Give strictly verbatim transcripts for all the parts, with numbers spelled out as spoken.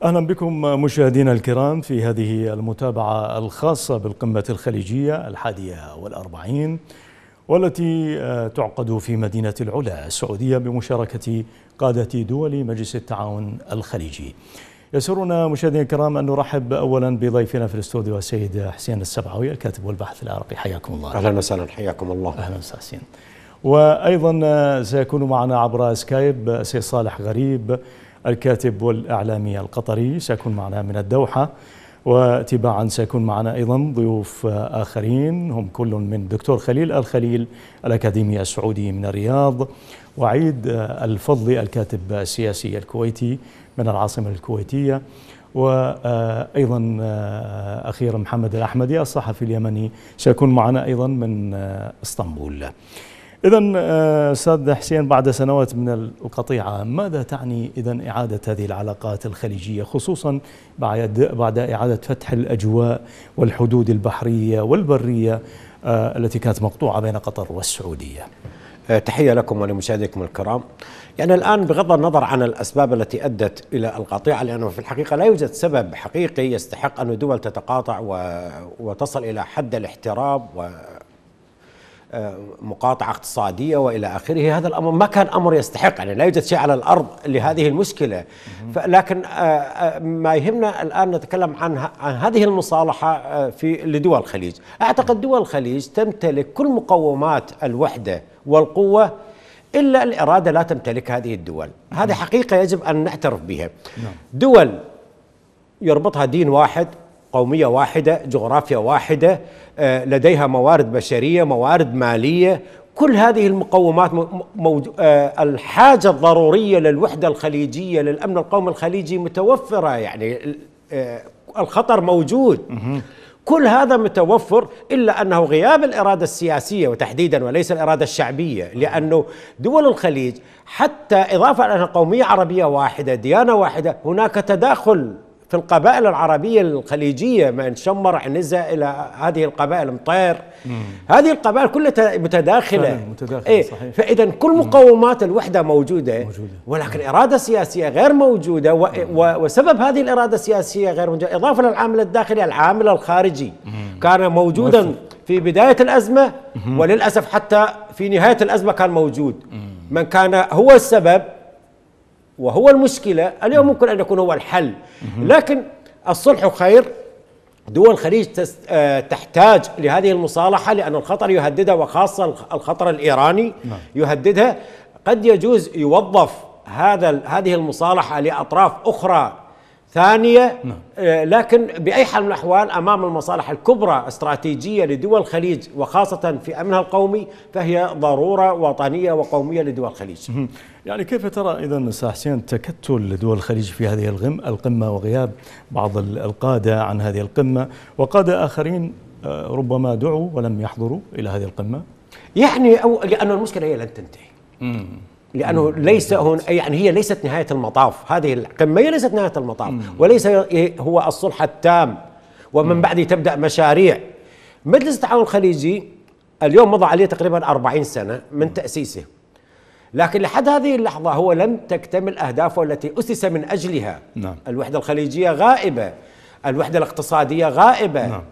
أهلا بكم مشاهدينا الكرام في هذه المتابعة الخاصة بالقمة الخليجية الحادية والأربعين، والتي تعقد في مدينة العلا السعودية بمشاركة قادة دول مجلس التعاون الخليجي. يسرنا مشاهدينا الكرام أن نرحب أولا بضيفنا في الاستوديو السيد حسين السبعوي الكاتب والباحث العراقي. حياكم الله. أهلا وسهلا. حياكم الله. أهلا وسهلا حسين. وأيضا سيكون معنا عبر سكايب السيد صالح غريب الكاتب والإعلامي القطري، سيكون معنا من الدوحة، وتباعا سيكون معنا أيضا ضيوف آخرين هم كل من دكتور خليل الخليل الأكاديمي السعودي من الرياض، وعيد الفضلي الكاتب السياسي الكويتي من العاصمة الكويتية، وأيضا أخيرا محمد الأحمدي الصحفي اليمني سيكون معنا أيضا من اسطنبول. إذن أستاذ حسين، بعد سنوات من القطيعة ماذا تعني إذن إعادة هذه العلاقات الخليجية، خصوصا بعد بعد إعادة فتح الأجواء والحدود البحرية والبرية التي كانت مقطوعة بين قطر والسعودية؟ تحية لكم ولمشاهديكم الكرام. يعني الآن بغض النظر عن الأسباب التي أدت إلى القطيعة، لأنه في الحقيقة لا يوجد سبب حقيقي يستحق أن الدول تتقاطع وتصل إلى حد الاحتراب و مقاطعة اقتصادية وإلى آخره. هذا الأمر ما كان أمر يستحق، يعني لا يوجد شيء على الأرض لهذه المشكلة. لكن ما يهمنا الآن نتكلم عن عن هذه المصالحة في لدول الخليج. أعتقد دول الخليج تمتلك كل مقومات الوحدة والقوة، إلا الإرادة لا تمتلك هذه الدول. هذه حقيقة يجب أن نعترف بها. دول يربطها دين واحد، قومية واحدة، جغرافيا واحدة، لديها موارد بشرية، موارد مالية، كل هذه المقومات موجو... الحاجة الضرورية للوحدة الخليجية للأمن القومي الخليجي متوفرة، يعني الخطر موجود، كل هذا متوفر، إلا أنه غياب الإرادة السياسية وتحديدا وليس الإرادة الشعبية. لأنه دول الخليج حتى إضافة إلى قومية عربية واحدة، ديانة واحدة، هناك تداخل في القبائل العربية الخليجية، من شمر عنزة إلى هذه القبائل مطير، هذه القبائل كلها متداخلة. متداخلة صحيح. فإذا كل مقومات الوحدة موجودة, موجودة. ولكن إرادة سياسية غير موجودة، و و وسبب هذه الإرادة السياسية غير موجودة إضافة للعامل الداخلي، العامل الخارجي كان موجودا في بداية الأزمة، وللأسف حتى في نهاية الأزمة كان موجود. من كان هو السبب وهو المشكلة اليوم ممكن أن يكون هو الحل. لكن الصلح خير. دول الخليج تحتاج لهذه المصالحة، لأن الخطر يهددها، وخاصة الخطر الإيراني يهددها. قد يجوز يوظف هذا هذه المصالحة لأطراف أخرى ثانية، لكن بأي حال من الأحوال أمام المصالح الكبرى استراتيجية لدول الخليج وخاصة في أمنها القومي، فهي ضرورة وطنية وقومية لدول الخليج. يعني كيف ترى إذن أستاذ حسين تكتل دول الخليج في هذه القمة وغياب بعض القادة عن هذه القمة، وقادة آخرين ربما دعوا ولم يحضروا إلى هذه القمة؟ يعني أو لأن المشكلة هي لن تنتهي. مم. لأنه ليس هون، يعني هي ليست نهاية المطاف، هذه القمة هي ليست نهاية المطاف، مم. وليس هو الصلح التام، ومن بعده تبدأ مشاريع. مجلس التعاون الخليجي اليوم مضى عليه تقريبا أربعين سنة من تأسيسه، لكن لحد هذه اللحظة هو لم تكتمل أهدافه التي أسس من أجلها. نعم. الوحدة الخليجية غائبة، الوحدة الاقتصادية غائبة. نعم.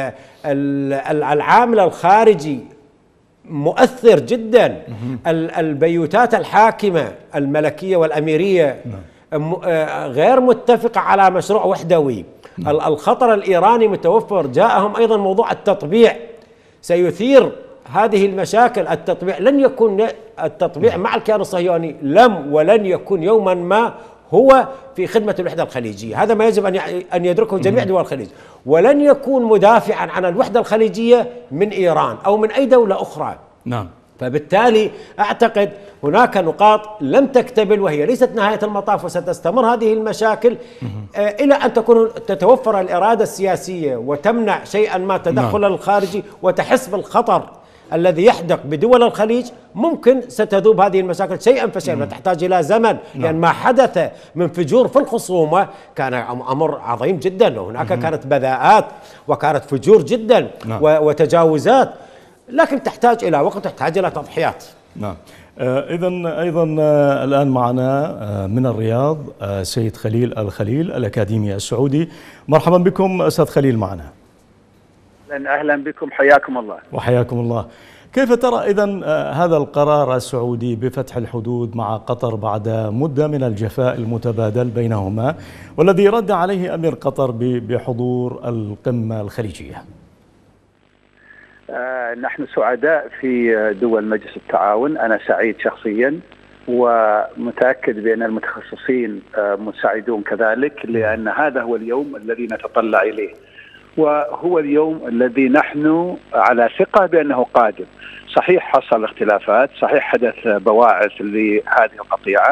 العامل الخارجي مؤثر جدا. البيوتات الحاكمة الملكية والأميرية غير متفقة على مشروع وحدوي. الخطر الإيراني متوفر. جاءهم أيضا موضوع التطبيع سيثير هذه المشاكل. التطبيع لن يكون التطبيع مع الكيان الصهيوني لم ولن يكون يوما ما هو في خدمة الوحدة الخليجية. هذا ما يجب أن أن يدركه جميع دول الخليج. ولن يكون مدافعا عن الوحدة الخليجية من إيران أو من أي دولة أخرى. نعم. فبالتالي أعتقد هناك نقاط لم تكتمل، وهي ليست نهاية المطاف، وستستمر هذه المشاكل آه إلى أن تكون تتوفر الإرادة السياسية وتمنع شيئا ما تدخل نعم. الخارجي، وتحس بالخطر الذي يحدق بدول الخليج. ممكن ستذوب هذه المشاكل شيئا فشيئا، وتحتاج إلى زمن. لأن نعم. يعني ما حدث من فجور في الخصومة كان أمر عظيم جدا، وهناك مم. كانت بذاءات وكانت فجور جدا نعم. وتجاوزات، لكن تحتاج إلى وقت، تحتاج إلى تضحيات. نعم. إذا أيضا الآن معنا من الرياض سيد خليل الخليل الأكاديمي السعودي. مرحبا بكم أستاذ خليل معنا. أهلا بكم، حياكم الله. وحياكم الله. كيف ترى إذا هذا القرار السعودي بفتح الحدود مع قطر بعد مدة من الجفاء المتبادل بينهما، والذي رد عليه أمير قطر بحضور القمة الخليجية؟ آه نحن سعداء في دول مجلس التعاون. أنا سعيد شخصيا ومتأكد بأن المتخصصين آه مساعدون كذلك، لأن هذا هو اليوم الذي نتطلع إليه، وهو اليوم الذي نحن على ثقة بأنه قادم. صحيح حصل اختلافات، صحيح حدث بواعث لهذه القطيعة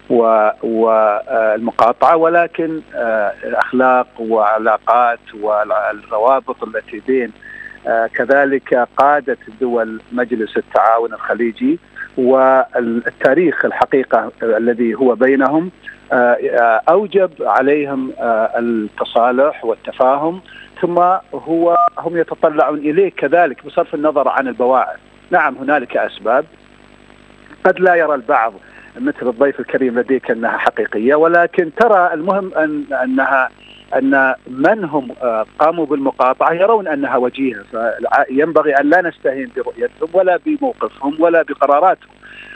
والمقاطعة، ولكن الأخلاق والعلاقات والروابط التي بين كذلك قادة دول مجلس التعاون الخليجي والتاريخ الحقيقة الذي هو بينهم أوجب عليهم التصالح والتفاهم، ثم هو هم يتطلعون إليه كذلك بصرف النظر عن البواعث. نعم هنالك أسباب قد لا يرى البعض مثل الضيف الكريم لديك أنها حقيقية، ولكن ترى المهم أن أنها أن من هم قاموا بالمقاطعة يرون أنها وجيهة، فينبغي أن لا نستهين برؤيتهم ولا بموقفهم ولا بقراراتهم.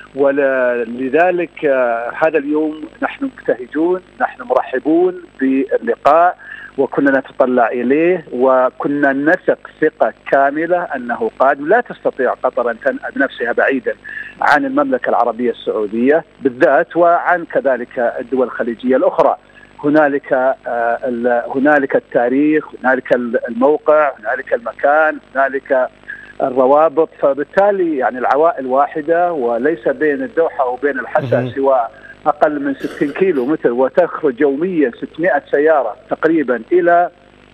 ولذلك هذا اليوم نحن مبتهجون، نحن مرحبون باللقاء، وكنا نتطلع إليه، وكنا نثق ثقة كاملة أنه قادم. لا تستطيع قطر أن تنأى بنفسها بعيدا عن المملكة العربية السعودية بالذات، وعن كذلك الدول الخليجية الأخرى. هنالك آه هنالك التاريخ، هنالك الموقع، هنالك المكان، هنالك الروابط، فبالتالي يعني العوائل واحدة، وليس بين الدوحة وبين الحسا سوى أقل من ستين كيلو متر، وتخرج يوميا ستمائة سيارة تقريبا إلى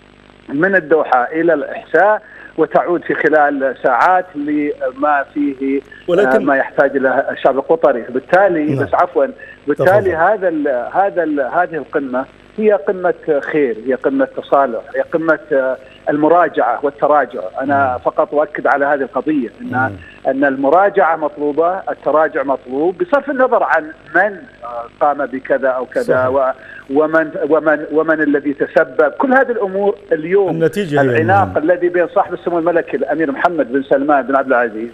من الدوحة إلى الإحساء، وتعود في خلال ساعات لما فيه ولكن ما يحتاج له الشعب القطري. بالتالي بس عفوا بالتالي هذا ال هذا ال هذه القمة هي قمة خير، هي قمة تصالح، هي قمة المراجعة والتراجع. أنا فقط أؤكد على هذه القضية أن أن المراجعة مطلوبة، التراجع مطلوب بصرف النظر عن من قام بكذا أو كذا ومن ومن ومن الذي تسبب. كل هذه الأمور اليوم النتيجة العناق الذي بين صاحب السمو الملكي الأمير محمد بن سلمان بن عبد العزيز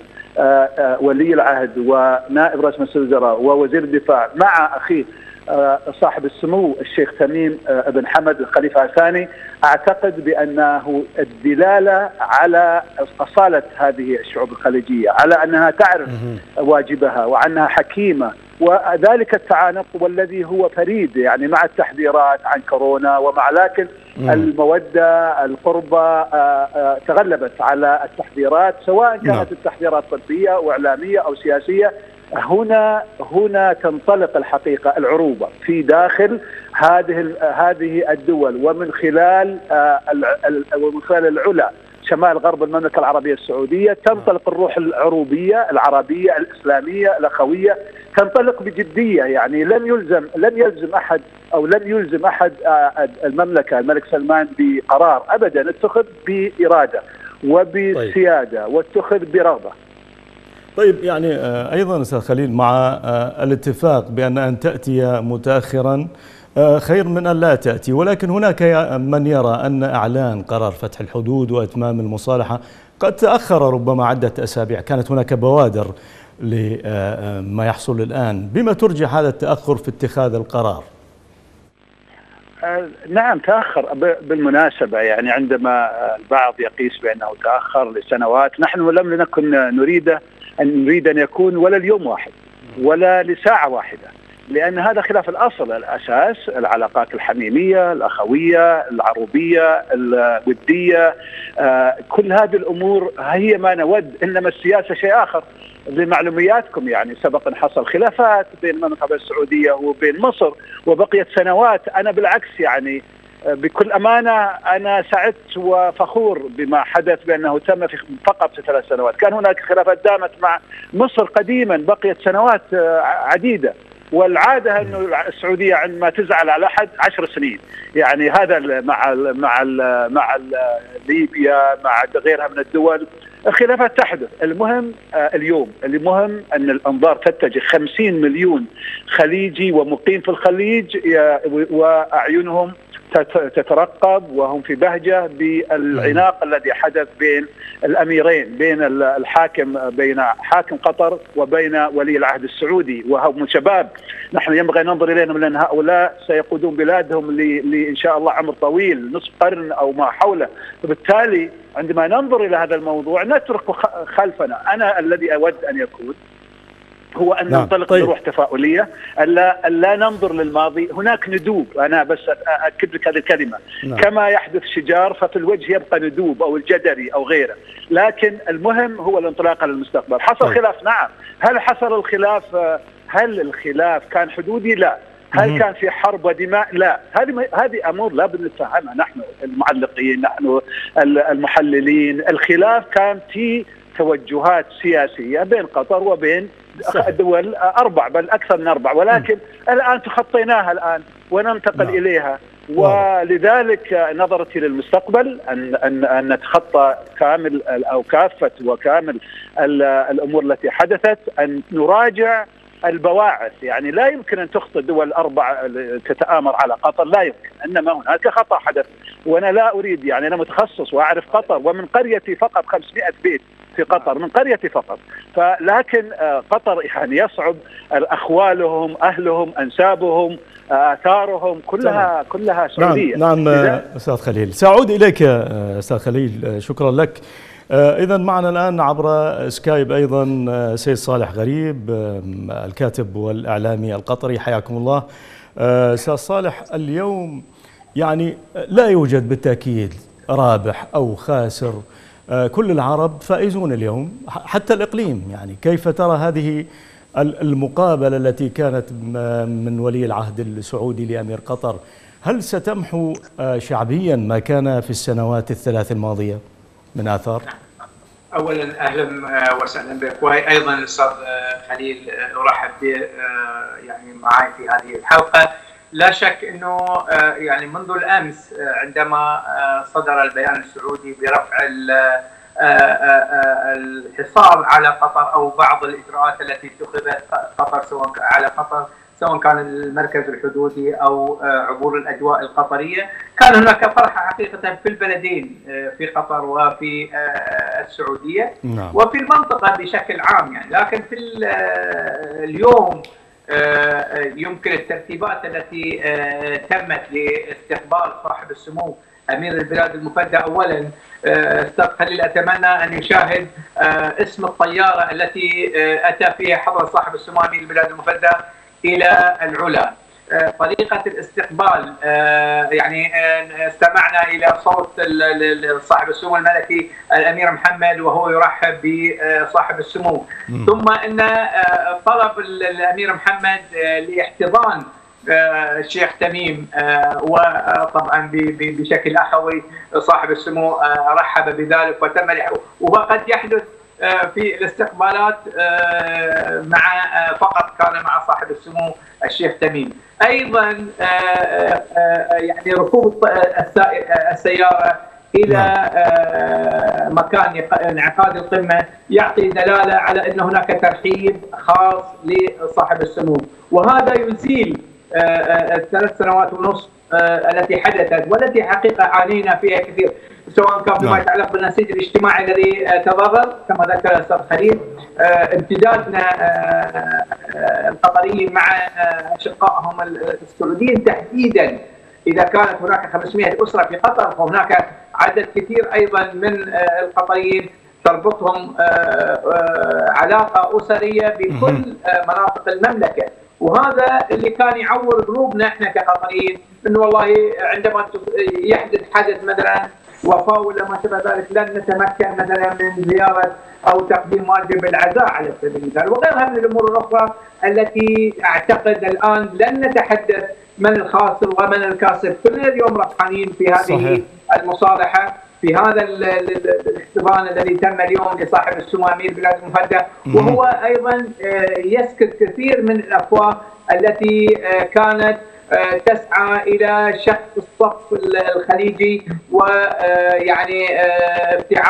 ولي العهد ونائب رئيس مجلس الوزراء ووزير الدفاع مع أخيه صاحب السمو الشيخ تميم بن حمد الخليفة الثاني، أعتقد بأنه الدلالة على أصالة هذه الشعوب الخليجية، على أنها تعرف واجبها وأنها حكيمة، وذلك التعانق والذي هو فريد يعني مع التحذيرات عن كورونا ومع، لكن المودة القربة تغلبت على التحذيرات، سواء كانت التحذيرات طبية أو إعلامية أو سياسية. هنا هنا تنطلق الحقيقة العروبة في داخل هذه هذه الدول، ومن خلال ومن خلال العلا شمال غرب المملكة العربية السعودية تنطلق الروح العروبية العربية الإسلامية الأخوية، تنطلق بجدية. يعني لم يلزم لم يلزم أحد أو لم يلزم أحد المملكة الملك سلمان بقرار أبدا، اتخذ بإرادة وبسيادة واتخذ برغبة. طيب يعني أيضا أستاذ خليل، مع الاتفاق بأن أن تأتي متأخرا خير من أن لا تأتي، ولكن هناك من يرى أن إعلان قرار فتح الحدود وإتمام المصالحة قد تأخر ربما عدة أسابيع، كانت هناك بوادر لما يحصل الآن. بما ترجح هذا التأخر في اتخاذ القرار؟ نعم تأخر بالمناسبة، يعني عندما البعض يقيس بأنه تأخر لسنوات، نحن لم نكن نريد أن نريد أن يكون ولا اليوم واحد ولا لساعة واحدة، لأن هذا خلاف الأصل. الأساس العلاقات الحميمية الأخوية العروبية الودية، آه كل هذه الأمور هي ما نود، إنما السياسة شيء آخر. لمعلومياتكم يعني سبق أن حصل خلافات بين المملكة العربية السعودية وبين مصر وبقيت سنوات. أنا بالعكس يعني بكل أمانة أنا سعدت وفخور بما حدث بأنه تم في فقط في ثلاث سنوات. كان هناك خلافات دامت مع مصر قديما بقيت سنوات عديدة، والعادة أنه السعودية عندما تزعل على أحد عشر سنين، يعني هذا مع ال مع ال مع ال ليبيا مع غيرها من الدول الخلافات تحدث. المهم اليوم المهم أن الأنظار تتجه. خمسين مليون خليجي ومقيم في الخليج وأعينهم تترقب وهم في بهجة بالعناق الذي حدث بين الأميرين، بين الحاكم بين حاكم قطر وبين ولي العهد السعودي، وهم شباب نحن ينبغي ننظر إليهم لأن هؤلاء سيقودون بلادهم لإن شاء الله عمر طويل، نصف قرن أو ما حوله. فبالتالي عندما ننظر إلى هذا الموضوع نترك خلفنا. أنا الذي أود أن يكون هو أن نعم. ننطلق طيب. بروح تفاؤلية، ألا, ألا ننظر للماضي. هناك ندوب، أنا بس أكد لك هذه الكلمة نعم. كما يحدث شجار ففي الوجه يبقى ندوب أو الجدري أو غيره، لكن المهم هو الانطلاق على المستقبل. حصل طيب. خلاف نعم. هل حصل الخلاف؟ هل الخلاف كان حدودي؟ لا. هل مم. كان في حرب ودماء؟ لا. هذه هذه امور لابد نتفهمها نحن المعلقين، نحن المحللين. الخلاف كان في توجهات سياسيه بين قطر وبين صحيح. دول اربع بل اكثر من اربع، ولكن مم. الان تخطيناها الان وننتقل نعم. اليها، ولذلك نظرتي للمستقبل ان ان ان نتخطى كامل او كافه وكامل الامور التي حدثت، ان نراجع البواعث. يعني لا يمكن أن تخطئ دول أربع تتآمر على قطر، لا يمكن، إنما هناك خطأ حدث. وأنا لا أريد، يعني أنا متخصص وأعرف قطر، ومن قريتي فقط خمسمائة بيت في قطر، من قريتي فقط. فلكن قطر يعني يصعب أخوالهم، أهلهم، أنسابهم، آثارهم كلها كلها سعودية. نعم نعم أستاذ خليل، سأعود إليك أستاذ خليل، شكرا لك. إذا معنا الآن عبر سكايب أيضا سيد صالح غريب الكاتب والإعلامي القطري، حياكم الله. أستاذ صالح، اليوم يعني لا يوجد بالتأكيد رابح أو خاسر، كل العرب فائزون اليوم حتى الإقليم. يعني كيف ترى هذه المقابلة التي كانت من ولي العهد السعودي لأمير قطر؟ هل ستمحو شعبيا ما كان في السنوات الثلاث الماضية من آثار؟ اولا اهلا وسهلا بك، وايضا الاستاذ خليل ارحب به يعني معي في هذه الحلقه. لا شك انه يعني منذ الامس عندما صدر البيان السعودي برفع الحصار على قطر او بعض الاجراءات التي اتخذت قطر سواء على قطر سواء كان المركز الحدودي أو عبور الأجواء القطرية، كان هناك فرحة حقيقة في البلدين، في قطر وفي السعودية نعم. وفي المنطقة بشكل عام يعني. لكن في اليوم يمكن الترتيبات التي تمت لاستقبال صاحب السمو أمير البلاد المفدى. أولا أستاذ خليل، أتمنى أن يشاهد اسم الطيارة التي أتى فيها حضرة صاحب السمو أمير البلاد المفدى إلى العلا. طريقة الاستقبال يعني استمعنا إلى صوت صاحب السمو الملكي الأمير محمد وهو يرحب بصاحب السمو، ثم أن طلب الأمير محمد لاحتضان الشيخ تميم، وطبعا بشكل أخوي صاحب السمو رحب بذلك وتم. وقد يحدث في الاستقبالات مع فقط كان مع صاحب السمو الشيخ تميم. ايضا يعني ركوب السياره الى مكان انعقاد القمه يعطي دلاله على ان هناك ترحيب خاص لصاحب السمو، وهذا يزيل الثلاث سنوات ونصف التي حدثت والتي حقيقه عانينا فيها كثير، سواء كان فيما يتعلق بالنسيج الاجتماعي الذي تضرر كما ذكر الاستاذ خليل، امتدادنا القطريين مع اشقائهم السعوديين تحديدا. اذا كانت هناك خمسمائة اسره في قطر فهناك عدد كثير ايضا من القطريين تربطهم علاقه اسريه بكل مناطق المملكه، وهذا اللي كان يعور قلوبنا احنا كقطريين، انه والله عندما يحدث حدث مثلا وفاه ولا ما شابه ذلك لن نتمكن مثلا من زياره او تقديم واجب العزاء على سبيل المثال، وغيرها من الامور الاخرى التي اعتقد الان لن نتحدث من الخاسر ومن الكاسب، كلنا اليوم ربحانين في هذه صحيح. المصالحه، في هذا الاحتضان الذي تم اليوم لصاحب السمو امير بلاد المفدى، وهو ايضا يسكت كثير من الافواه التي كانت تسعى الى شق الصف الخليجي ويعني افتعال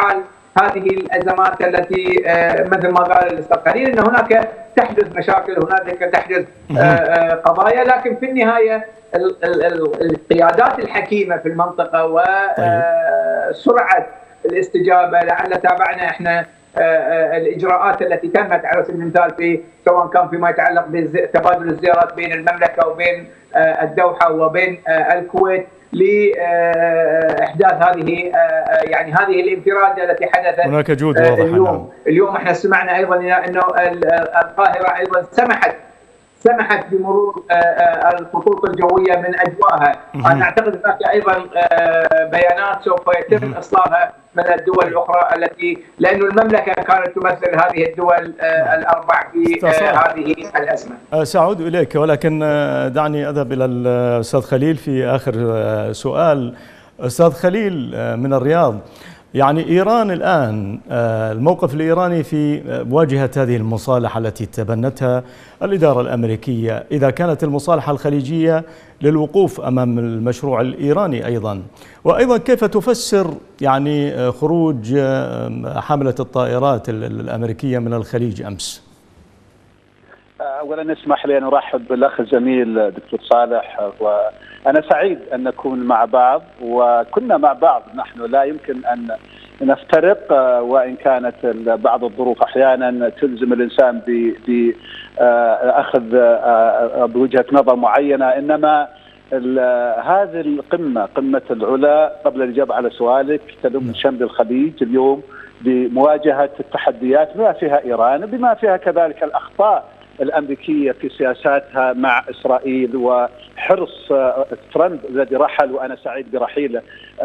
هذه الازمات التي مثل ما قال الاستاذ خليل ان هناك تحدث مشاكل، هناك تحدث قضايا، لكن في النهايه القيادات الحكيمه في المنطقه وسرعه الاستجابه. لعل تابعنا احنا الاجراءات التي تمت على سبيل المثال في سواء كان فيما يتعلق بتبادل الزيارات بين المملكه وبين الدوحه وبين الكويت لاحداث هذه يعني هذه الانفراده التي حدثت. هناك جهود واضحه. اليوم اليوم احنا سمعنا ايضا انه القاهره ايضا سمحت سمحت بمرور الخطوط الجويه من اجوائها. انا اعتقد هناك ايضا بيانات سوف يتم اصلاحها من الدول الاخرى التي لانه المملكه كانت تمثل هذه الدول الاربع في هذه الازمه. سأعود اليك، ولكن دعني اذهب الى الاستاذ خليل في اخر سؤال. استاذ خليل من الرياض، يعني إيران الآن الموقف الإيراني في مواجهة هذه المصالحة التي تبنتها الإدارة الأمريكية، إذا كانت المصالحة الخليجية للوقوف أمام المشروع الإيراني أيضا، وأيضا كيف تفسر يعني خروج حاملة الطائرات الأمريكية من الخليج أمس؟ أولا اسمح لي أن أرحب بالأخ الزميل دكتور صالح، وأنا سعيد أن نكون مع بعض، وكنا مع بعض. نحن لا يمكن أن نفترق، وإن كانت بعض الظروف أحيانا تلزم الإنسان بأخذ بوجهة نظر معينة، إنما هذه القمة قمة العلا قبل الإجابة على سؤالك تلم شمل الخليج اليوم بمواجهة التحديات بما فيها إيران، بما فيها كذلك الأخطاء الأمريكية في سياساتها مع إسرائيل وحرص ترامب الذي رحل، وأنا سعيد برحيله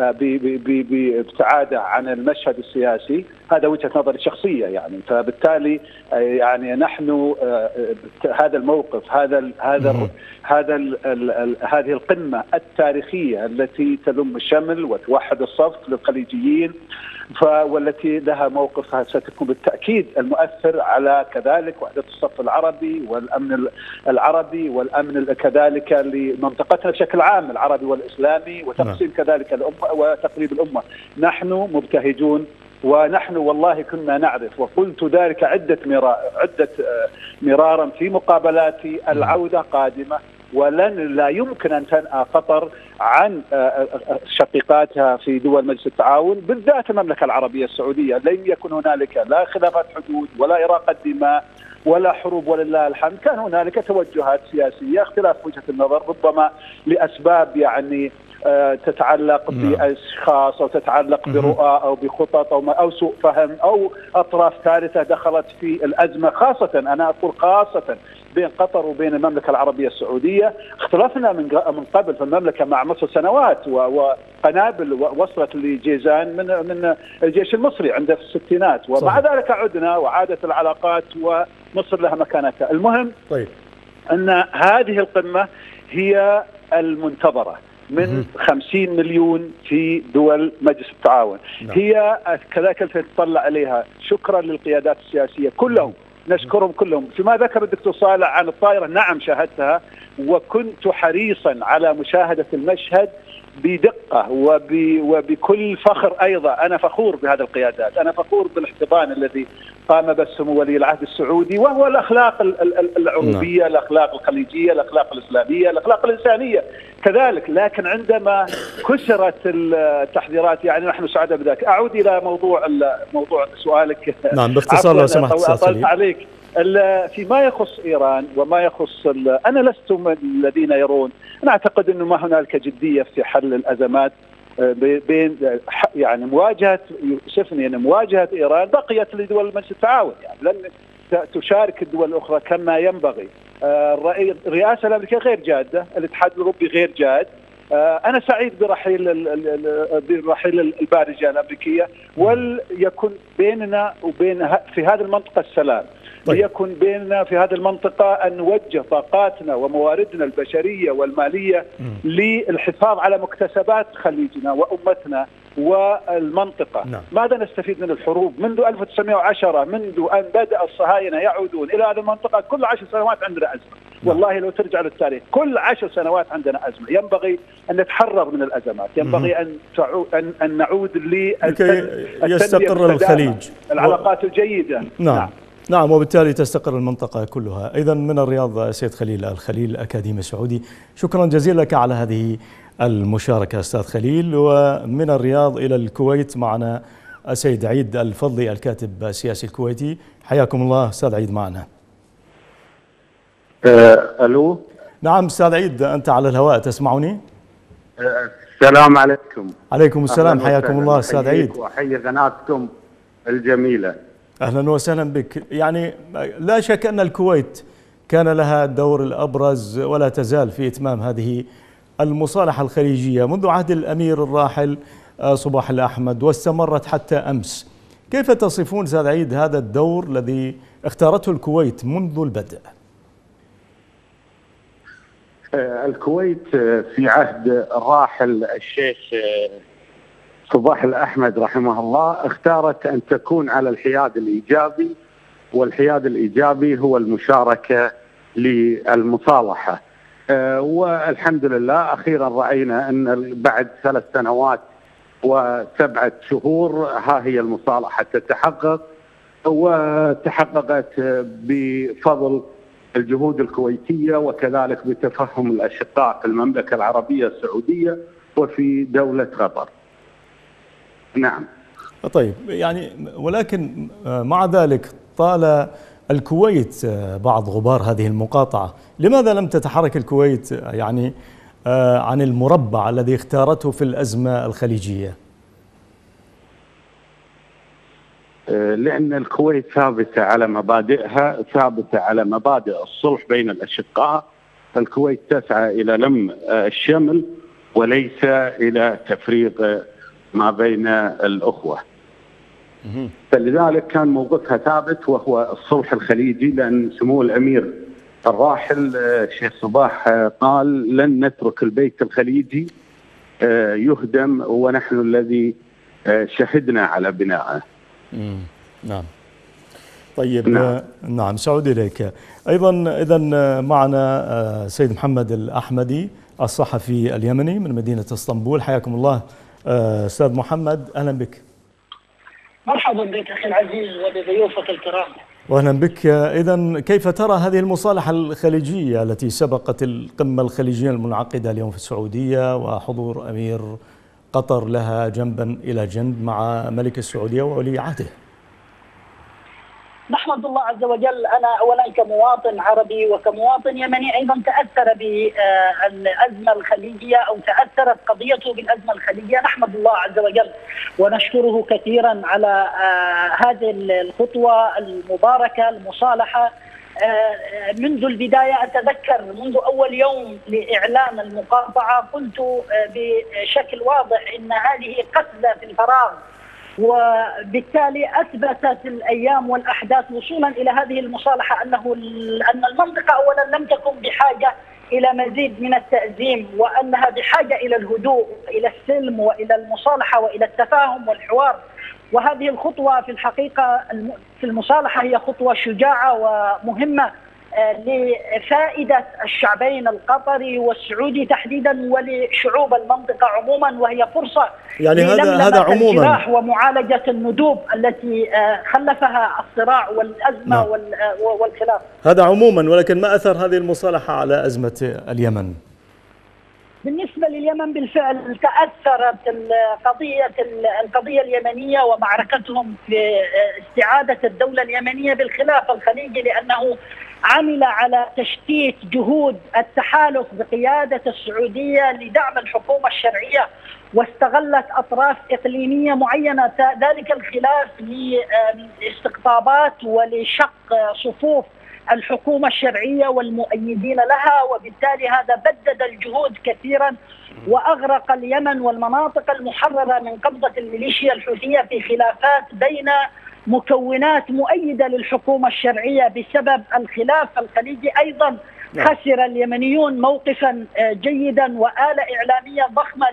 بابتعاده عن المشهد السياسي. هذا وجهة نظري الشخصية يعني. فبالتالي يعني نحن هذا الموقف هذا ال هذا ال هذا ال ال هذه القمة التاريخية التي تلم الشمل وتوحد الصف للخليجيين، والتي لها موقفها ستكون بالتأكيد المؤثر على كذلك وحدة الصف العربي والأمن العربي والأمن كذلك لمنطقتنا بشكل عام العربي والإسلامي، وتقسيم كذلك الأمة وتقريب الأمة. نحن مبتهجون، ونحن والله كنا نعرف، وقلت ذلك عدة مرارا عدة مرارا في مقابلاتي، العودة قادمة، ولن لا يمكن أن تنأى قطر عن شقيقاتها في دول مجلس التعاون، بالذات المملكة العربية السعودية. لم يكن هنالك لا خلافات حدود ولا إراقة دماء ولا حروب، ولله الحمد. كان هنالك توجهات سياسية، اختلاف وجهة النظر ربما لأسباب يعني تتعلق بأشخاص أو تتعلق برؤى أو بخطط أو, أو سوء فهم أو أطراف ثالثة دخلت في الأزمة، خاصة أنا أقول خاصة بين قطر وبين المملكة العربية السعودية. اختلفنا من من قبل في المملكة مع مصر سنوات، وقنابل وصلت لجيزان من من الجيش المصري عنده في الستينات، ومع صحيح. ذلك عدنا وعادت العلاقات ومصر لها مكانتها. المهم طيب. أن هذه القمة هي المنتظرة من خمسين مليون في دول مجلس التعاون. نعم. هي كذلك تطلع عليها. شكرا للقيادات السياسية كلهم، نشكرهم كلهم. فيما ذكر الدكتور صالح عن الطائرة، نعم شاهدتها وكنت حريصا على مشاهدة المشهد بدقة وبكل فخر. أيضا أنا فخور بهذه القيادات، أنا فخور بالاحتضان الذي قام به سمو ولي العهد السعودي، وهو الأخلاق العربية، الأخلاق الخليجية، الأخلاق الإسلامية، الأخلاق الإنسانية كذلك. لكن عندما كسرت التحذيرات يعني نحن سعداء بذلك. أعود إلى موضوع موضوع سؤالك. نعم باختصار لو سمحت أطلت عليك. فيما يخص إيران وما يخص أنا لست من الذين يرون، أنا أعتقد أنه ما هنالك جدية في حل الأزمات بين يعني مواجهة يوسفني أن مواجهة إيران بقيت لدول مجلس التعاون، يعني لن تشارك الدول الأخرى كما ينبغي. الرئاسة الأمريكية غير جادة، الاتحاد الأوروبي غير جاد. أنا سعيد برحيل برحيل البارجة الأمريكية، وليكن بيننا وبين في هذه المنطقة السلام. طيب. ليكن بيننا في هذه المنطقة أن نوجه طاقاتنا ومواردنا البشرية والمالية م. للحفاظ على مكتسبات خليجنا وأمتنا والمنطقة. نعم. ماذا نستفيد من الحروب منذ ألف وتسعمائة وعشرة، منذ أن بدأ الصهاينة يعودون إلى هذه المنطقة كل عشر سنوات عندنا أزمة. والله لو ترجع للتاريخ كل عشر سنوات عندنا أزمة. ينبغي أن نتحرر من الأزمات، ينبغي أن أن, أن نعود لكي يستقر الخليج، العلاقات الجيدة. نعم. نعم نعم وبالتالي تستقر المنطقة كلها. إذا من الرياض سيد خليل الخليل أكاديمي سعودي، شكرا جزيلا لك على هذه المشاركة أستاذ خليل. ومن الرياض إلى الكويت معنا السيد عيد الفضلي الكاتب السياسي الكويتي، حياكم الله أستاذ عيد معنا. أه ألو. نعم أستاذ عيد أنت على الهواء تسمعني؟ أه السلام عليكم. عليكم السلام، حياكم الله أستاذ عيد. وحيي قناتكم الجميلة. أهلا وسهلا بك. يعني لا شك أن الكويت كان لها الدور الأبرز ولا تزال في إتمام هذه المصالحة الخليجية منذ عهد الأمير الراحل صباح الأحمد واستمرت حتى أمس. كيف تصفون أستاذ عيد هذا الدور الذي اختارته الكويت منذ البدء؟ الكويت في عهد الراحل الشيخ صباح الأحمد رحمه الله اختارت أن تكون على الحياد الإيجابي، والحياد الإيجابي هو المشاركة للمصالحة. والحمد لله أخيرا رأينا أن بعد ثلاث سنوات وسبعة شهور ها هي المصالحة تتحقق، وتحققت بفضل الجهود الكويتية وكذلك بتفهم الأشقاء في المملكة العربية السعودية وفي دولة قطر. نعم. طيب يعني ولكن مع ذلك طال الكويت بعض غبار هذه المقاطعة، لماذا لم تتحرك الكويت يعني عن المربع الذي اختارته في الأزمة الخليجية؟ لأن الكويت ثابتة على مبادئها، ثابتة على مبادئ الصلح بين الأشقاء. الكويت تسعى إلى لم الشمل وليس إلى تفريق ما بين الأخوة. فلذلك كان موقفها ثابت وهو الصلح الخليجي، لأن سمو الأمير الراحل الشيخ صباح قال لن نترك البيت الخليجي يهدم ونحن الذي شهدنا على بنائه. نعم. طيب نعم, نعم. سعود إليك أيضا. إذا معنا سيد محمد الأحمدي الصحفي اليمني من مدينة اسطنبول، حياكم الله أستاذ محمد، أهلا بك. مرحبا بك أخي العزيز وبضيوفك الكرام. وأهلا بك. إذا كيف ترى هذه المصالحة الخليجية التي سبقت القمة الخليجية المنعقدة اليوم في السعودية وحضور أمير قطر لها جنبا إلى جنب مع ملك السعودية وولي عهده؟ نحمد الله عز وجل. أنا أولا كمواطن عربي وكمواطن يمني أيضا تأثر بالأزمة الخليجية أو تأثرت قضيته بالأزمة الخليجية. نحمد الله عز وجل ونشكره كثيرا على هذه الخطوة المباركة المصالحة. منذ البداية أتذكر منذ أول يوم لإعلان المقاطعة قلت بشكل واضح إن هذه قفزة في الفراغ، وبالتالي أثبتت الأيام والأحداث وصولا إلى هذه المصالحة أنه أن المنطقة أولا لم تكن بحاجة إلى مزيد من التأزيم، وأنها بحاجة إلى الهدوء إلى السلم وإلى المصالحة وإلى التفاهم والحوار. وهذه الخطوة في الحقيقة في المصالحة هي خطوة شجاعة ومهمة لفائدة الشعبين القطري والسعودي تحديدا ولشعوب المنطقة عموما، وهي فرصة يعني هذا هذا عموما ومعالجة الندوب التي خلفها الصراع والأزمة نعم. والخلاف. هذا عموما، ولكن ما أثر هذه المصالحة على أزمة اليمن؟ بالنسبة لليمن بالفعل تأثرت القضية القضية اليمنية ومعركتهم في استعادة الدولة اليمنية بالخلافة الخليجي، لأنه عمل على تشتيت جهود التحالف بقيادة السعودية لدعم الحكومة الشرعية، واستغلت أطراف إقليمية معينة ذلك الخلاف لاستقطابات ولشق صفوف الحكومة الشرعية والمؤيدين لها، وبالتالي هذا بدد الجهود كثيرا وأغرق اليمن والمناطق المحررة من قبضة الميليشيا الحوثية في خلافات بين مكونات مؤيدة للحكومة الشرعية بسبب الخلاف الخليجي. أيضا خسر اليمنيون موقفا جيدا وآلة إعلامية ضخمة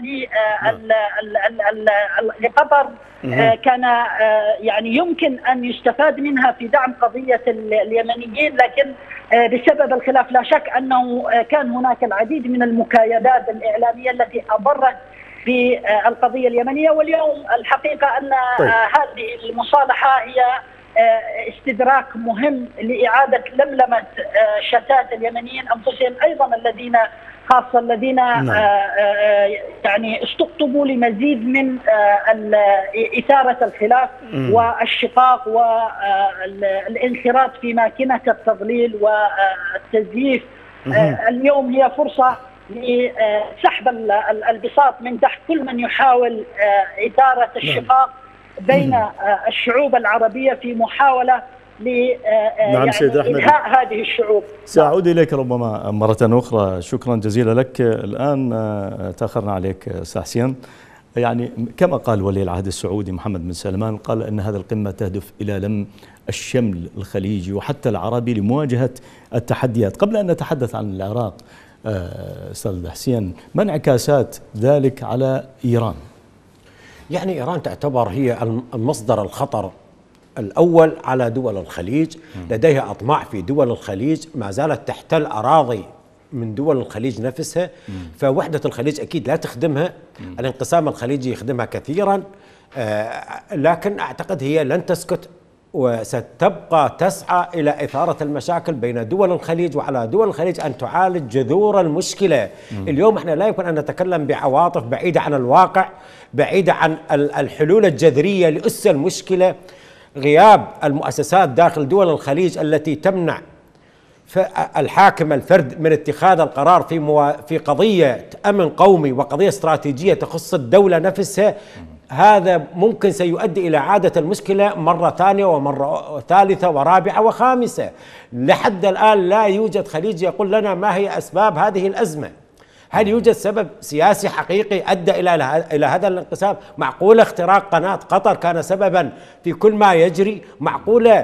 لقطر كان يعني يمكن أن يستفاد منها في دعم قضية اليمنيين، لكن بسبب الخلاف لا شك أنه كان هناك العديد من المكايدات الإعلامية التي أضرت في القضية اليمنية. واليوم الحقيقة أن طيب. هذه المصالحة هي استدراك مهم لإعادة لملمة شتات اليمنيين أنفسهم أيضا، الذين خاصة الذين نعم. يعني استقطبوا لمزيد من إثارة الخلاف مم. والشقاق والانخراط في ماكينة التضليل والتزييف. مم. اليوم هي فرصة لسحب البساط من تحت كل من يحاول إثارة الشقاق بين الشعوب العربية في محاولة ل نعم يعني إنهاء هذه الشعوب. سأعود إليك ربما مرة أخرى، شكرا جزيلا لك. الآن تأخرنا عليك أستاذ حسين. يعني كما قال ولي العهد السعودي محمد بن سلمان، قال أن هذه القمة تهدف إلى لم الشمل الخليجي وحتى العربي لمواجهة التحديات. قبل أن نتحدث عن العراق أستاذ حسين، ما انعكاسات ذلك على إيران؟ يعني إيران تعتبر هي المصدر الخطر الأول على دول الخليج، لديها أطماع في دول الخليج، ما زالت تحتل أراضي من دول الخليج نفسها، فوحدة الخليج أكيد لا تخدمها، الانقسام الخليجي يخدمها كثيرا، لكن أعتقد هي لن تسكت وستبقى تسعى إلى إثارة المشاكل بين دول الخليج، وعلى دول الخليج أن تعالج جذور المشكلة. مم. اليوم احنا لا يمكن أن نتكلم بعواطف بعيدة عن الواقع، بعيدة عن الحلول الجذرية لأس المشكلة. غياب المؤسسات داخل دول الخليج التي تمنع الحاكم الفرد من اتخاذ القرار في موا... في قضية أمن قومي وقضية استراتيجية تخص الدولة نفسها، هذا ممكن سيؤدي إلى إعادة المشكلة مرة ثانية ومرة ثالثة ورابعة وخامسة. لحد الآن لا يوجد خليجي يقول لنا ما هي أسباب هذه الأزمة. هل يوجد سبب سياسي حقيقي أدى إلى إلى هذا الانقسام؟ معقولة اختراق قناة قطر كان سببا في كل ما يجري؟ معقولة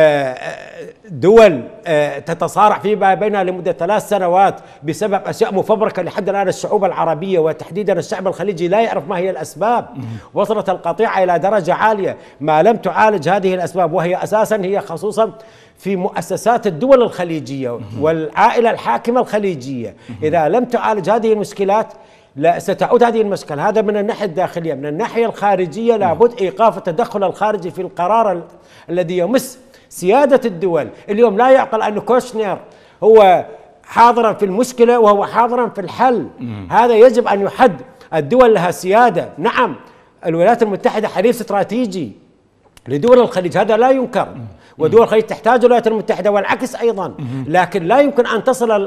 دول تتصارع فيما بينها لمدة ثلاث سنوات بسبب أشياء مفبركة لحد الآن الشعوب العربية وتحديدا الشعب الخليجي لا يعرف ما هي الأسباب؟ وصلت القطيعة إلى درجة عالية، ما لم تعالج هذه الأسباب، وهي أساسا هي خصوصا في مؤسسات الدول الخليجية والعائلة الحاكمة الخليجية، إذا لم تعالج هذه المشكلات لا ستعود هذه المشكلة. هذا من الناحية الداخلية. من الناحية الخارجية لابد إيقاف التدخل الخارجي في القرار ال الذي يمس سيادة الدول. اليوم لا يعقل أن كوشنر هو حاضرا في المشكلة وهو حاضرا في الحل. هذا يجب أن يحد. الدول لها سيادة، نعم الولايات المتحدة حليف استراتيجي لدول الخليج، هذا لا ينكر، ودول الخليج تحتاج الولايات المتحدة والعكس أيضا، لكن لا يمكن أن تصل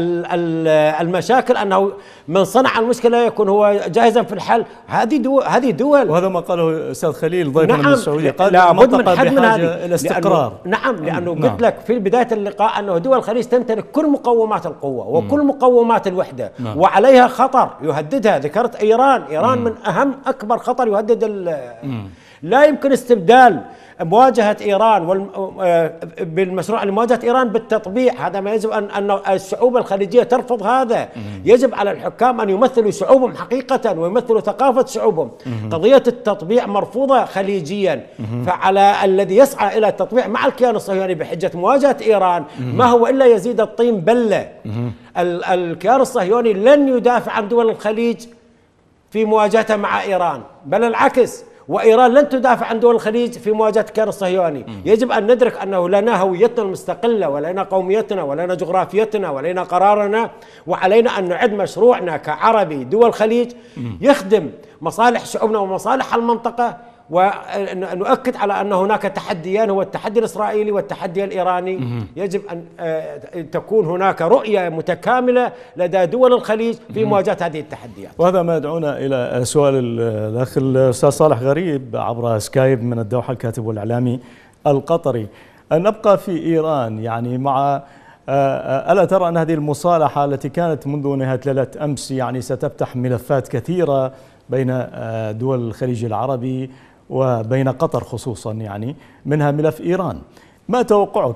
المشاكل أنه من صنع المشكلة يكون هو جاهزا في الحل. هذه دول هذه دول وهذا ما قاله أستاذ خليل ضيفنا نعم من السعودية، قال لابد من حد من هذه الاستقرار. نعم لأنه نعم. قلت لك في بداية اللقاء أنه دول الخليج تمتلك كل مقومات القوة وكل مقومات الوحدة نعم. وعليها خطر يهددها. ذكرت إيران، إيران مم. من أهم أكبر خطر يهدد لا يمكن استبدال مواجهة إيران بالمشروع لمواجهة إيران بالتطبيع. هذا ما يجب أن أن الشعوب الخليجية ترفض هذا. يجب على الحكام أن يمثلوا شعوبهم حقيقة ويمثلوا ثقافة شعوبهم. قضية التطبيع مرفوضة خليجيا، فعلى الذي يسعى إلى التطبيع مع الكيان الصهيوني بحجة مواجهة إيران ما هو إلا يزيد الطين بلة. الكيان الصهيوني لن يدافع عن دول الخليج في مواجهتها مع إيران، بل العكس، وإيران لن تدافع عن دول الخليج في مواجهة الكيان الصهيوني. يجب أن ندرك أنه لنا هويتنا المستقلة ولنا قوميتنا ولنا جغرافيتنا ولنا قرارنا، وعلينا أن نعد مشروعنا كعربي دول الخليج يخدم مصالح شعوبنا ومصالح المنطقة. ونؤكد على أن هناك تحديان، هو التحدي الإسرائيلي والتحدي الإيراني. يجب أن تكون هناك رؤية متكاملة لدى دول الخليج في مواجهة هذه التحديات. وهذا ما يدعونا إلى سؤال الأخ الأستاذ صالح غريب عبر سكايب من الدوحة، الكاتب والإعلامي القطري. أن نبقى في إيران، يعني مع ألا ترى أن هذه المصالحة التي كانت منذ نهاية ليلة أمس يعني ستفتح ملفات كثيرة بين دول الخليج العربي وبين قطر خصوصا، يعني منها ملف إيران؟ ما توقعك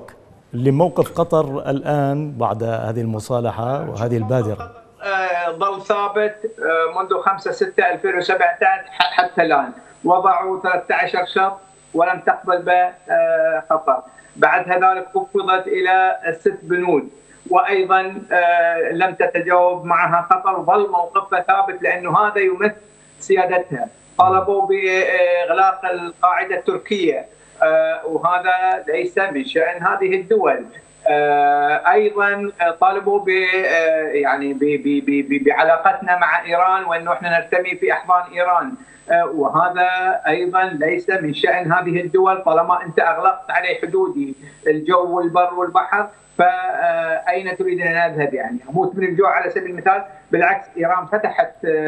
لموقف قطر الآن بعد هذه المصالحة وهذه البادرة؟ ظل ثابت منذ خمسة ستة ألفين وسبعة عشر حتى الآن. وضعوا ثلاثة عشر شرط ولم تقبل به قطر. بعد ذلك خفضت إلى ست بنود وأيضا لم تتجاوب معها قطر. ظل موقفها ثابت لأنه هذا يمثل سيادتها. طالبوا بإغلاق القاعدة التركية وهذا ليس من شأن هذه الدول. ايضا طالبوا ب يعني بعلاقتنا مع ايران وانه احنا نرتمي في احضان ايران وهذا ايضا ليس من شأن هذه الدول. طالما انت اغلقت علي حدودي الجو والبر والبحر فاين تريد ان اذهب؟ يعني اموت من الجوع على سبيل المثال. بالعكس ايران فتحت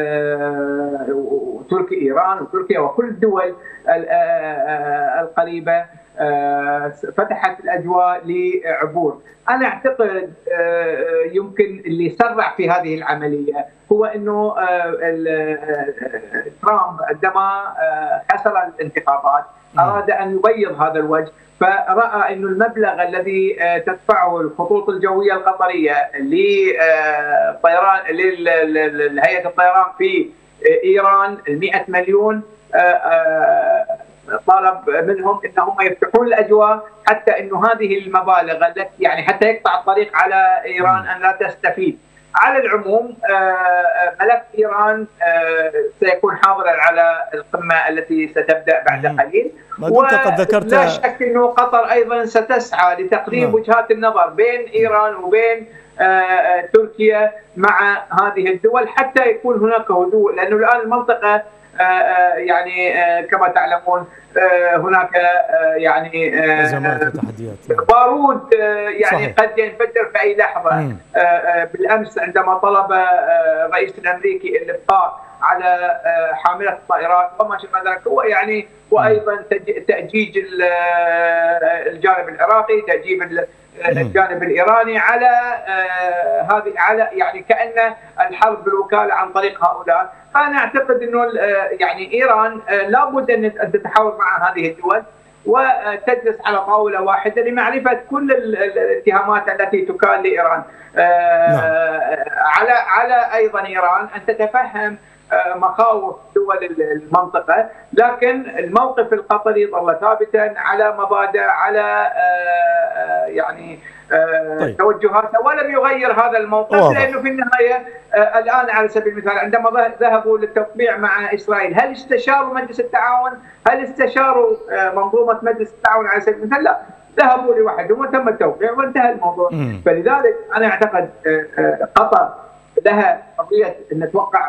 تركيا ايران وتركيا وكل الدول القريبه فتحت الأجواء لعبور. أنا أعتقد يمكن اللي سرع في هذه العملية هو أنه ترامب عندما خسر الانتخابات أراد أن يبيض هذا الوجه، فرأى أن المبلغ الذي تدفعه الخطوط الجوية القطرية لطيران لهيئة الطيران في إيران المئة مليون، طالب منهم انهم يفتحون الاجواء حتى انه هذه المبالغ التي يعني حتى يقطع الطريق على ايران ان لا تستفيد. على العموم ملف ايران سيكون حاضرا على القمه التي ستبدا بعد قليل، ولا شك انه قطر ايضا ستسعى لتقريب وجهات النظر بين ايران وبين تركيا مع هذه الدول حتى يكون هناك هدوء، لانه الان المنطقه يعني كما تعلمون هناك يعني أزمات وتحديات، بارود يعني صحيح. قد ينفجر في أي لحظة. مم. بالأمس عندما طلب الرئيس الأمريكي الإبقاء على حاملة الطائرات وما شابه ذلك هو يعني وأيضا تأجيج الجانب العراقي، تأجيج الجانب الإيراني على هذه على يعني كأن الحرب بالوكالة عن طريق هؤلاء. فأنا أعتقد أنه يعني إيران لابد أن تتحاور مع هذه الدول وتجلس على طاولة واحدة لمعرفة كل الاتهامات التي تكال لإيران. على على أيضا إيران أن تتفهم مخاوف دول المنطقة، لكن الموقف القطري ظل ثابتا على مبادئ على يعني طيب. توجهاته ولم يغير هذا الموقف واضح. لأنه في النهاية الآن على سبيل المثال عندما ذهبوا للتوقيع مع إسرائيل هل استشاروا مجلس التعاون؟ هل استشاروا منظومة مجلس التعاون على سبيل المثال؟ لا، ذهبوا لوحدهم وتم التوقيع وانتهى الموضوع. مم. فلذلك أنا أعتقد قطر لها قضية أن توقع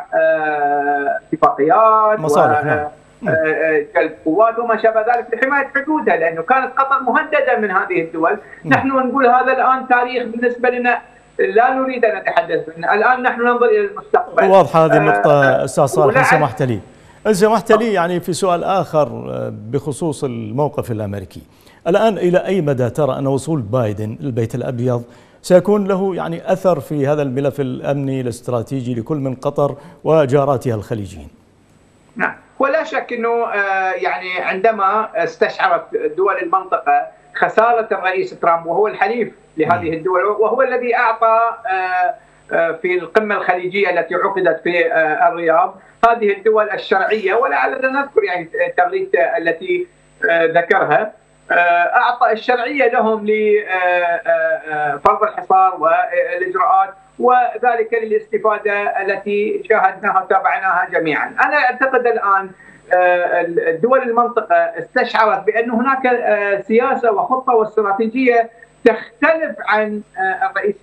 اتفاقيات مصالح جلب قوات وما شابه ذلك لحماية حدودها، لأنه كانت قطر مهددة من هذه الدول. م. نحن نقول هذا الآن تاريخ بالنسبة لنا لا نريد أن نتحدث عنه، الآن نحن ننظر إلى المستقبل. واضحة هذه النقطة أستاذ صالح. إن سمحت لي إن سمحت لي يعني في سؤال آخر بخصوص الموقف الأمريكي، الآن إلى أي مدى ترى أن وصول بايدن البيت الأبيض سيكون له يعني أثر في هذا الملف الأمني الاستراتيجي لكل من قطر وجاراتها الخليجيين؟ نعم، ولا شك أنه يعني عندما استشعرت دول المنطقة خسارة الرئيس ترامب وهو الحليف لهذه الدول وهو الذي أعطى في القمة الخليجية التي عقدت في الرياض هذه الدول الشرعية، ولعلنا نذكر يعني التغريدة التي ذكرها، أعطى الشرعية لهم لفرض الحصار والإجراءات وذلك للاستفادة التي شاهدناها وتابعناها جميعا. أنا أعتقد الآن دول المنطقة استشعرت بأن هناك سياسة وخطة واستراتيجية تختلف عن الرئيس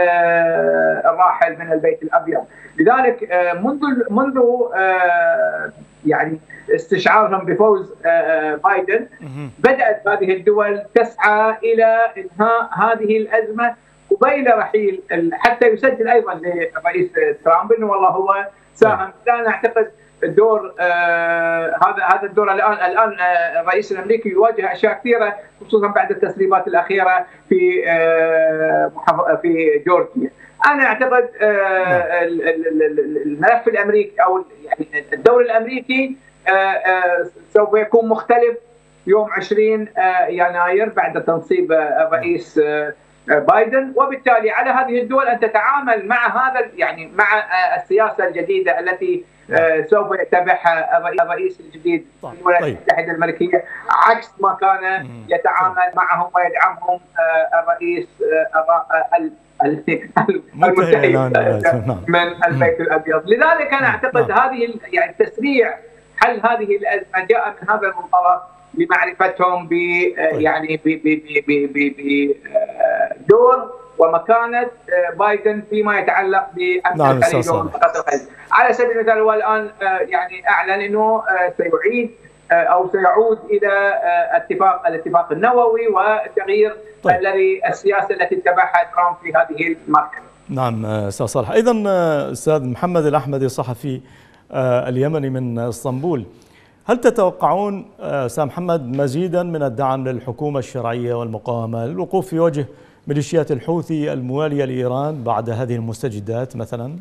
الراحل من البيت الأبيض. لذلك منذ منذ يعني استشعارهم بفوز بايدن بدأت هذه الدول تسعى إلى إنهاء هذه الأزمة قبيل رحيل، حتى يسجل أيضا للرئيس ترامب إنه والله هو ساهم. أنا أعتقد الدور آه هذا هذا الدور الآن الآن آه الرئيس الأمريكي يواجه أشياء كثيرة خصوصا بعد التسريبات الأخيرة في آه في جورجيا. أنا أعتقد آه الملف الأمريكي أو يعني الدور الأمريكي آه آه سوف يكون مختلف يوم عشرين يناير بعد تنصيب الرئيس بايدن، وبالتالي على هذه الدول ان تتعامل مع هذا يعني مع السياسه الجديده التي سوف يتبعها الرئيس الجديد في الولايات المتحده الامريكيه، عكس ما كان يتعامل معهم ويدعمهم الرئيس المتحد من البيت الابيض. لذلك انا اعتقد هذه يعني تسريع حل هذه الازمه جاء من هذا المنطلق لمعرفتهم ب يعني بدور ومكانه بايدن فيما يتعلق بامن الخليج ومنطقه الخليج. على سبيل المثال هو الان يعني اعلن انه سيعيد او سيعود الى اتفاق الاتفاق النووي وتغيير طيب. الذي السياسه التي اتبعها ترامب في هذه المرحله. نعم استاذ صالح. ايضا استاذ محمد الاحمدي الصحفي اليمني من اسطنبول، هل تتوقعون استاذ محمد مزيدا من الدعم للحكومه الشرعيه والمقاومه للوقوف في وجه ميليشيات الحوثي المواليه لايران بعد هذه المستجدات مثلا؟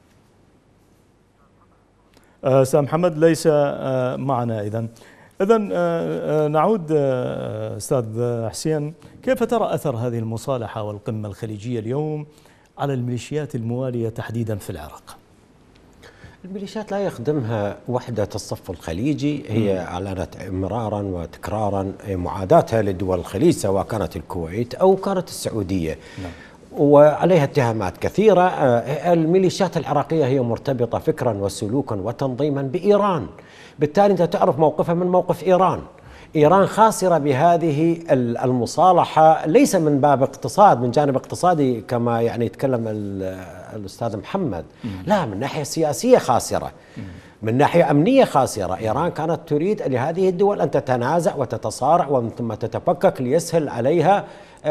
استاذ محمد ليس معنا. اذا اذا نعود استاذ حسين، كيف ترى اثر هذه المصالحه والقمه الخليجيه اليوم على الميليشيات المواليه تحديدا في العراق؟ الميليشيات لا يخدمها وحدة الصف الخليجي، هي أعلنت مرارا وتكرارا معاداتها لدول الخليج سواء كانت الكويت أو كانت السعودية. نعم. وعليها اتهامات كثيرة. الميليشيات العراقية هي مرتبطة فكرا وسلوكا وتنظيما بإيران، بالتالي أنت تعرف موقفها من موقف إيران. إيران خاسرة بهذه المصالحة ليس من باب اقتصاد، من جانب اقتصادي كما يعني يتكلم الأستاذ محمد، لا، من ناحية سياسية خاسرة، من ناحية أمنية خاسرة. إيران كانت تريد لهذه الدول أن تتنازع وتتصارع ومن ثم تتفكك ليسهل عليها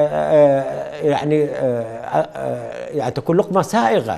يعني يعني تكون لقمة سائغة.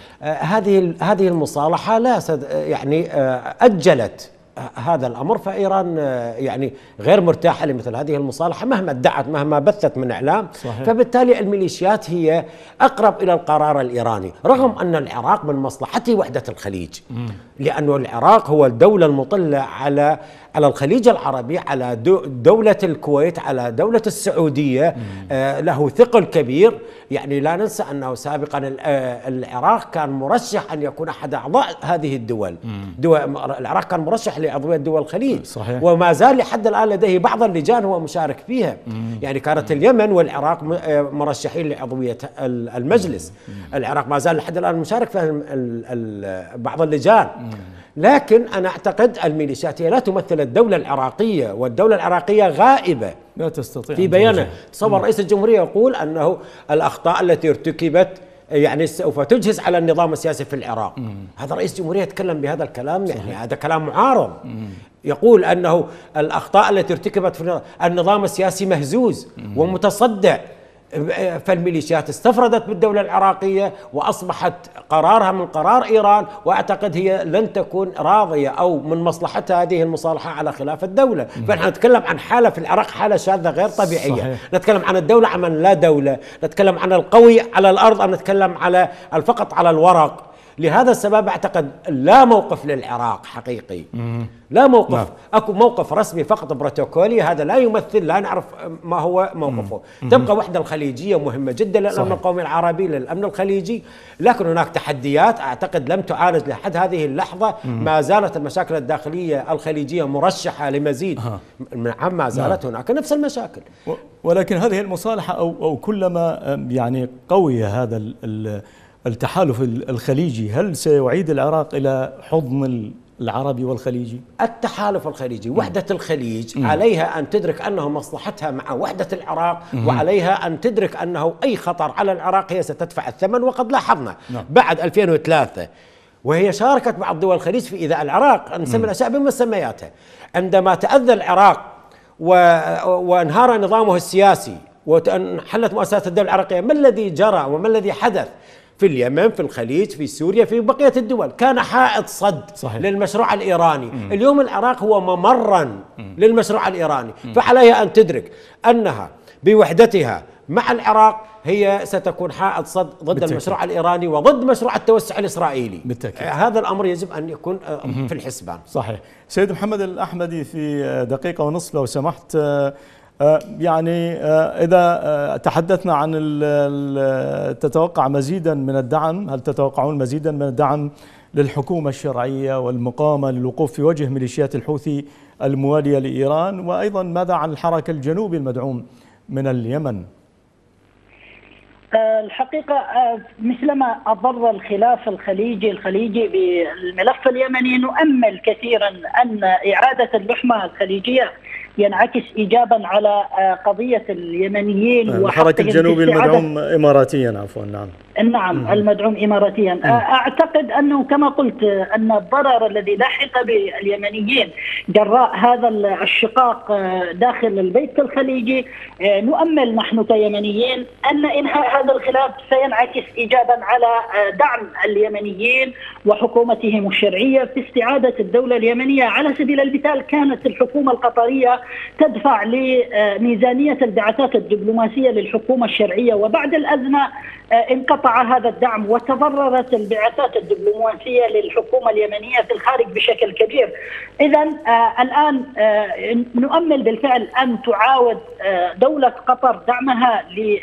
هذه هذه المصالحة لا يعني أجلت هذا الأمر، فإيران يعني غير مرتاحة لمثل هذه المصالحة مهما ادعت مهما بثت من إعلام. صحيح. فبالتالي الميليشيات هي أقرب إلى القرار الإيراني، رغم أن العراق من مصلحته وحدة الخليج، لأنه العراق هو الدولة المطلة على على الخليج العربي، على دولة الكويت، على دولة السعودية، آه له ثقل كبير. يعني لا ننسى أنه سابقا العراق كان مرشح أن يكون أحد أعضاء هذه الدول. دول العراق كان مرشح لعضوية دول الخليج. صحيح. وما زال لحد الآن لديه بعض اللجان هو مشارك فيها. مم. يعني كانت اليمن والعراق مرشحين لعضوية المجلس. مم. العراق ما زال لحد الآن مشارك في بعض اللجان. مم. لكن أنا أعتقد الميليشيات لا تمثل الدولة العراقية، والدولة العراقية غائبة لا تستطيع في بيانه. تصور رئيس الجمهورية يقول أنه الأخطاء التي ارتكبت يعني سوف تجهز على النظام السياسي في العراق. مم. هذا رئيس جمهورية يتكلم بهذا الكلام، يعني صحيح. هذا كلام معارض. مم. يقول أنه الأخطاء التي ارتكبت في النظام السياسي مهزوز. مم. ومتصدع. فالميليشيات استفردت بالدولة العراقية وأصبحت قرارها من قرار إيران، وأعتقد هي لن تكون راضية أو من مصلحتها هذه المصالحة على خلاف الدولة. فنحن نتكلم عن حالة في العراق، حالة شاذة غير طبيعية. صحيح. نتكلم عن الدولة عن لا دولة، نتكلم عن القوي على الأرض أم نتكلم على فقط على الورق. لهذا السبب أعتقد لا موقف للعراق حقيقي. مم. لا موقف. نعم. أكو موقف رسمي فقط بروتوكولي، هذا لا يمثل، لا نعرف ما هو موقفه. مم. تبقى وحدة الخليجية مهمة جدا للأمن القومي العربي، للأمن الخليجي، لكن هناك تحديات أعتقد لم تعالج لحد هذه اللحظة. مم. ما زالت المشاكل الداخلية الخليجية مرشحة لمزيد. نعم ما زالت. نعم. هناك نفس المشاكل. ولكن هذه المصالحة أو أو كلما يعني قوي هذا ال التحالف الخليجي، هل سيعيد العراق إلى حضن العربي والخليجي؟ التحالف الخليجي، وحدة الخليج، م. عليها أن تدرك أنه مصلحتها مع وحدة العراق، م. وعليها أن تدرك أنه أي خطر على العراق هي ستدفع الثمن. وقد لاحظنا م. بعد ألفين وثلاثة وهي شاركت بعض دول الخليج في إيذاء العراق، نسمي الأشياء بمسمياتها. عندما تأذى العراق وانهار نظامه السياسي وانحلت مؤسسات الدولة العراقية، ما الذي جرى وما الذي حدث في اليمن، في الخليج، في سوريا، في بقية الدول؟ كان حائط صد. صحيح. للمشروع الإيراني. مم. اليوم العراق هو ممرا مم. للمشروع الإيراني. مم. فعليها أن تدرك أنها بوحدتها مع العراق هي ستكون حائط صد ضد بالتأكيد. المشروع الإيراني وضد مشروع التوسع الإسرائيلي بالتأكيد. هذا الأمر يجب أن يكون في الحسبان. صحيح. سيد محمد الأحمدي، في دقيقة ونصف لو سمحت، يعني إذا تحدثنا عن تتوقع مزيدا من الدعم، هل تتوقعون مزيدا من الدعم للحكومة الشرعية والمقاومة للوقوف في وجه ميليشيات الحوثي الموالية لإيران؟ وأيضا ماذا عن الحركة الجنوبي المدعوم من اليمن؟ الحقيقة مثلما أضر الخلاف الخليجي الخليجي بالملف اليمني، نؤمل كثيرا أن إعادة اللحمة الخليجية ينعكس إيجابا على قضية اليمنيين. الحركة الجنوبي المدعوم إماراتيا، عفوا. نعم نعم المدعوم إماراتيا. م. أعتقد أنه كما قلت أن الضرر الذي لاحق باليمنيين جراء هذا الشقاق داخل البيت الخليجي، نؤمل نحن كيمنيين أن إنهاء هذا الخلاف سينعكس إيجابا على دعم اليمنيين وحكومتهم الشرعية في استعادة الدولة اليمنية. على سبيل المثال كانت الحكومة القطرية تدفع لميزانية البعثات الدبلوماسية للحكومة الشرعية، وبعد الأزمة انقطع هذا الدعم وتضررت البعثات الدبلوماسية للحكومة اليمنية في الخارج بشكل كبير. إذا آه الآن آه نؤمل بالفعل أن تعاود آه دولة قطر دعمها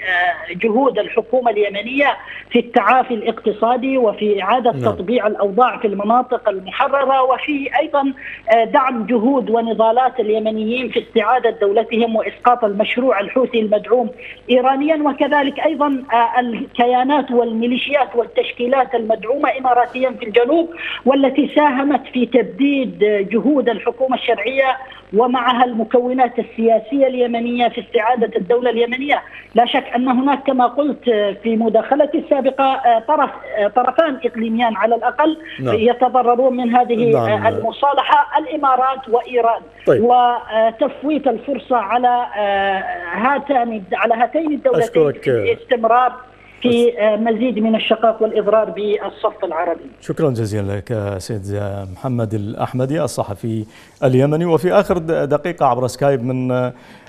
لجهود الحكومة اليمنية في التعافي الاقتصادي وفي إعادة لا. تطبيع الأوضاع في المناطق المحررة، وفي أيضا آه دعم جهود ونضالات اليمنيين في استعادة دولتهم وإسقاط المشروع الحوثي المدعوم إيرانيا، وكذلك أيضا آه الكيانات والميليشيات والتشكيلات المدعومة إماراتيا في الجنوب، والتي ساهمت في تبديد جهود الحكومة الشرعية ومعها المكونات السياسية اليمنية في استعادة الدولة اليمنية. لا شك أن هناك كما قلت في مداخلتي السابقة طرف طرفان إقليميان على الأقل نعم. يتضررون من هذه نعم. المصالحة، الإمارات وإيران. طيب. وتفويت الفرصة على هاتان على هاتين الدولتين في الاستمرار في مزيد من الشقاق والإضرار بالصف العربي. شكرا جزيلا لك سيد محمد الأحمدي الصحفي اليمني. وفي آخر دقيقة عبر سكايب من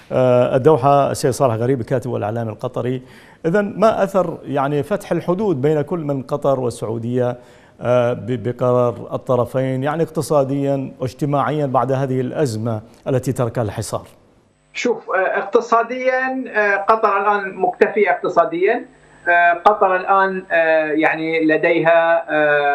الدوحة السيد صالح غريب الكاتب والإعلامي القطري. إذن ما أثر يعني فتح الحدود بين كل من قطر والسعودية بقرار الطرفين، يعني اقتصاديا واجتماعيا بعد هذه الأزمة التي تركها الحصار؟ شوف، اقتصاديا قطر الآن مكتفية اقتصاديا. قطر الآن يعني لديها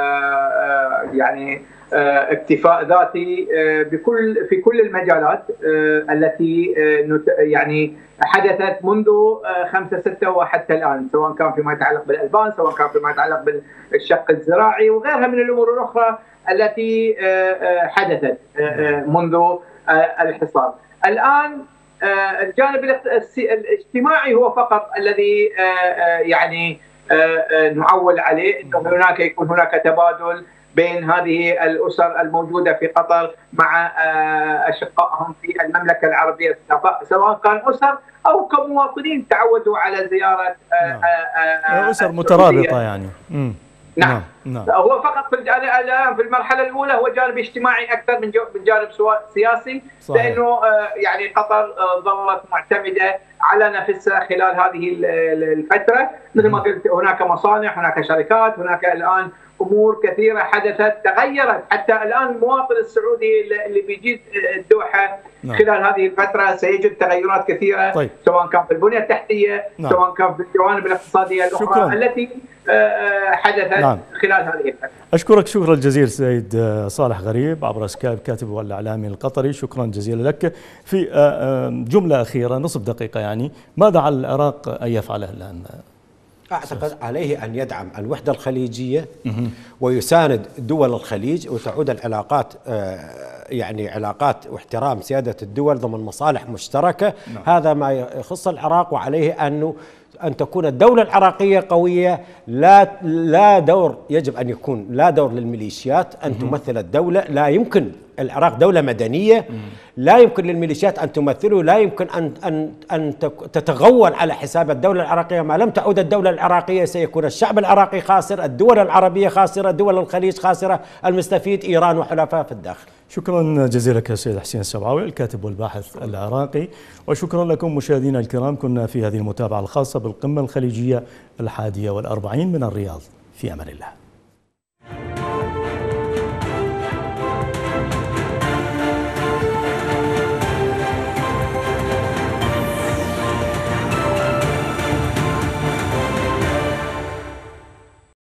يعني اكتفاء ذاتي بكل في كل المجالات التي يعني حدثت منذ خمسة ستة وحتى الآن، سواء كان فيما يتعلق بالألبان، سواء كان فيما يتعلق بالشق الزراعي وغيرها من الأمور الأخرى التي حدثت منذ الحصار. الآن الجانب الاجتماعي هو فقط الذي يعني نعول عليه، انه هناك يكون هناك تبادل بين هذه الاسر الموجوده في قطر مع اشقائهم في المملكه العربيه السابقه، سواء كان اسر او كمواطنين تعودوا على زياره اسر مترابطه يعني. امم نعم. نعم. هو فقط في الان في المرحله الاولى هو جانب اجتماعي اكثر من من جانب سياسي. صحيح. لانه يعني قطر ظلت معتمده على نفسها خلال هذه الفتره، مثل ما قلت هناك مصانع، هناك شركات، هناك الان امور كثيره حدثت تغيرت. حتى الان المواطن السعودي اللي بيجي الدوحه نعم. خلال هذه الفتره سيجد تغيرات كثيره. طيب. سواء كان في البنيه التحتيه نعم. سواء كان في الجوانب الاقتصاديه الاخرى شكرا. التي حدثت نعم. خلال هذه الفتره. اشكرك شكرا جزيلا سيد صالح غريب عبر سكايب كاتب والاعلامي القطري، شكرا جزيلا لك. في جمله اخيره نصف دقيقه يعني، ماذا على العراق ان يفعله الان؟ أعتقد عليه أن يدعم الوحدة الخليجية ويساند دول الخليج، وتعود العلاقات يعني علاقات واحترام سيادة الدول ضمن مصالح مشتركة. نعم. هذا ما يخص العراق، وعليه أنه أن تكون الدولة العراقية قوية. لا لا دور يجب أن يكون لا دور للميليشيات أن تمثل الدولة. لا يمكن العراق دولة مدنية، لا يمكن للميليشيات أن تمثله، لا يمكن أن أن أن تتغول على حساب الدولة العراقية. ما لم تعود الدولة العراقية سيكون الشعب العراقي خاسر، الدول العربية خاسرة، دول الخليج خاسرة، المستفيد إيران وحلفائها في الداخل. شكرا جزيلا لك سيد حسين السبعاوي الكاتب والباحث العراقي، وشكرا لكم مشاهدينا الكرام. كنا في هذه المتابعة الخاصة بالقمة الخليجية الحادية والأربعين من الرياض، في أمان الله.